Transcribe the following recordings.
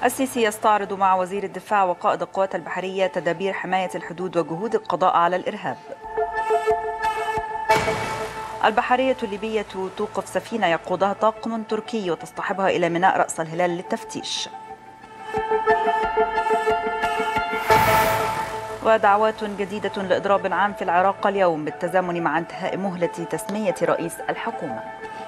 السيسي يستعرض مع وزير الدفاع وقائد القوات البحرية تدابير حماية الحدود وجهود القضاء على الإرهاب. البحرية الليبية توقف سفينة يقودها طاقم تركي وتصطحبها إلى ميناء رأس الهلال للتفتيش. ودعوات جديدة لإضراب عام في العراق اليوم بالتزامن مع انتهاء مهلة تسمية رئيس الحكومة.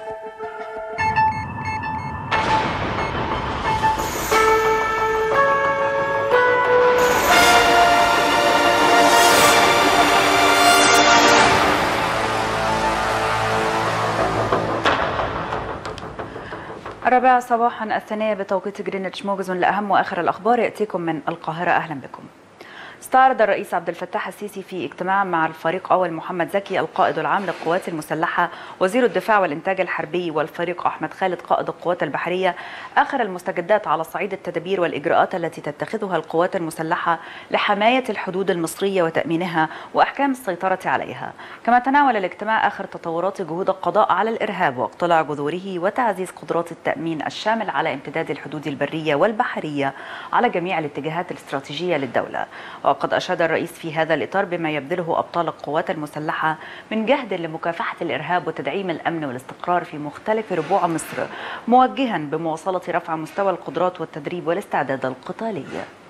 الرابعة صباحا الثانية بتوقيت جرينتش موجز لأهم وآخر الأخبار يأتيكم من القاهرة. أهلا بكم. استعرض الرئيس عبد الفتاح السيسي في اجتماع مع الفريق أول محمد زكي القائد العام للقوات المسلحة وزير الدفاع والإنتاج الحربي والفريق أحمد خالد قائد القوات البحرية آخر المستجدات على صعيد التدابير والإجراءات التي تتخذها القوات المسلحة لحماية الحدود المصرية وتأمينها وأحكام السيطرة عليها. كما تناول الاجتماع آخر تطورات جهود القضاء على الإرهاب واقتلاع جذوره وتعزيز قدرات التأمين الشامل على امتداد الحدود البرية والبحرية على جميع الاتجاهات الاستراتيجية للدولة. وقد أشاد الرئيس في هذا الإطار بما يبذله أبطال القوات المسلحة من جهد لمكافحة الإرهاب وتدعيم الأمن والاستقرار في مختلف ربوع مصر، موجها بمواصلة رفع مستوى القدرات والتدريب والاستعداد القتالي.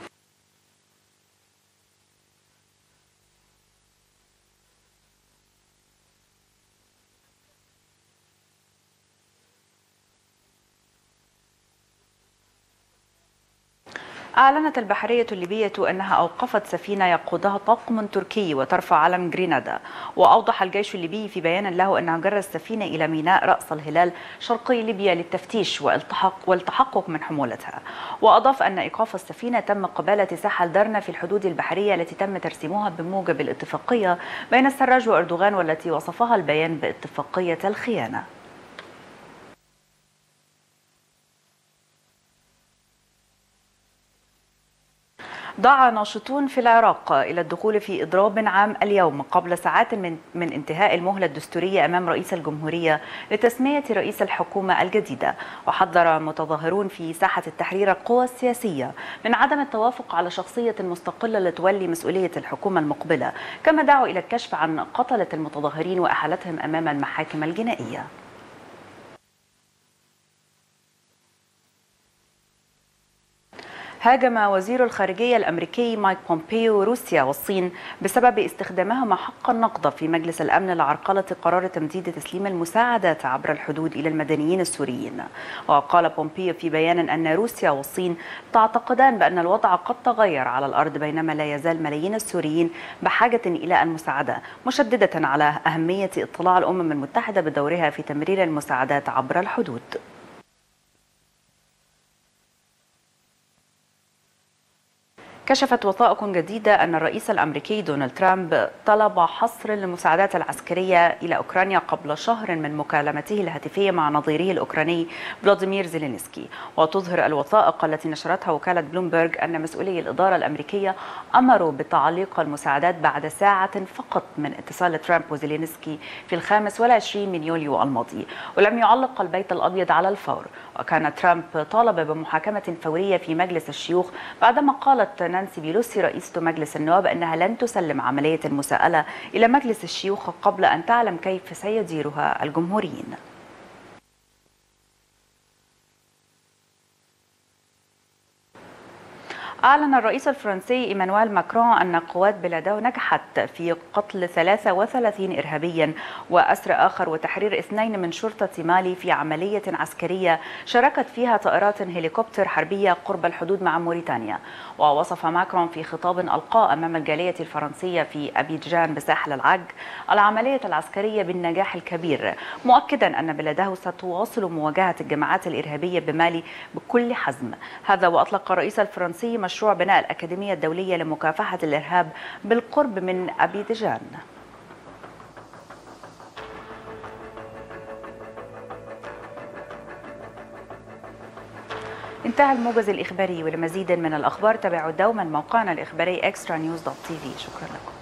أعلنت البحرية الليبية أنها أوقفت سفينة يقودها طاقم تركي وترفع علم غرينادا. وأوضح الجيش الليبي في بيان له أنه جر السفينة إلى ميناء رأس الهلال شرقي ليبيا للتفتيش والتحقق من حمولتها. وأضاف أن إيقاف السفينة تم قبالة ساحل درنا في الحدود البحرية التي تم ترسيمها بموجب الاتفاقية بين السراج وأردوغان والتي وصفها البيان باتفاقية الخيانة. دعا ناشطون في العراق إلى الدخول في إضراب عام اليوم قبل ساعات من انتهاء المهلة الدستورية أمام رئيس الجمهورية لتسمية رئيس الحكومة الجديدة. وحذر متظاهرون في ساحة التحرير القوى السياسية من عدم التوافق على شخصية مستقلة لتولي مسؤولية الحكومة المقبلة، كما دعوا إلى الكشف عن قتلة المتظاهرين وإحالتهم أمام المحاكم الجنائية. هاجم وزير الخارجية الأمريكي مايك بومبيو روسيا والصين بسبب استخدامهما حق النقض في مجلس الأمن لعرقلة قرار تمديد تسليم المساعدات عبر الحدود إلى المدنيين السوريين. وقال بومبيو في بيان أن روسيا والصين تعتقدان بأن الوضع قد تغير على الأرض بينما لا يزال ملايين السوريين بحاجة إلى المساعدة، مشددة على أهمية اطلاع الأمم المتحدة بدورها في تمرير المساعدات عبر الحدود. كشفت وثائق جديدة أن الرئيس الأمريكي دونالد ترامب طلب حصر المساعدات العسكرية إلى أوكرانيا قبل شهر من مكالمته الهاتفية مع نظيره الأوكراني فلاديمير زيلينسكي. وتظهر الوثائق التي نشرتها وكالة بلومبرغ أن مسؤولي الإدارة الأمريكية أمروا بتعليق المساعدات بعد ساعة فقط من اتصال ترامب وزيلينسكي في 25 من يوليو الماضي. ولم يعلق البيت الأبيض على الفور. وكان ترامب طالب بمحاكمة فورية في مجلس الشيوخ بعدما قالت نانسي بيلوسي رئيسة مجلس النواب أنها لن تسلم عملية المساءلة إلى مجلس الشيوخ قبل أن تعلم كيف سيديرها الجمهوريين. أعلن الرئيس الفرنسي إيمانويل ماكرون أن قوات بلاده نجحت في قتل 33 إرهابيا وأسر آخر وتحرير 2 من شرطة مالي في عملية عسكرية شاركت فيها طائرات هليكوبتر حربية قرب الحدود مع موريتانيا. ووصف ماكرون في خطاب ألقاه أمام الجالية الفرنسية في أبيجان بساحل العج العملية العسكرية بالنجاح الكبير، مؤكدا أن بلاده ستواصل مواجهة الجماعات الإرهابية بمالي بكل حزم. هذا وأطلق الرئيس الفرنسي مشروع بناء الأكاديمية الدولية لمكافحة الإرهاب بالقرب من أبيجان. انتهى الموجز الإخباري، ولمزيد من الأخبار تابعوا دوما موقعنا الإخباري extranews.tv. شكرا لكم.